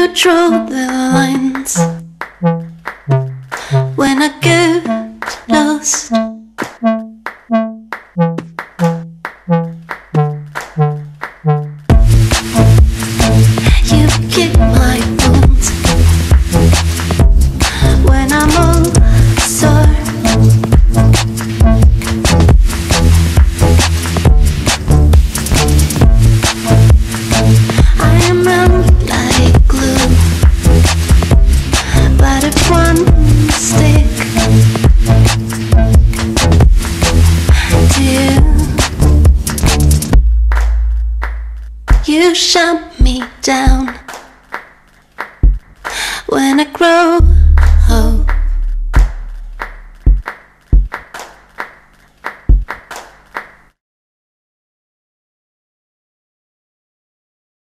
you draw the lines when I get lost? You kick my bones when I'm all sore. I am round like glue, but if one stick you shut me down when I grow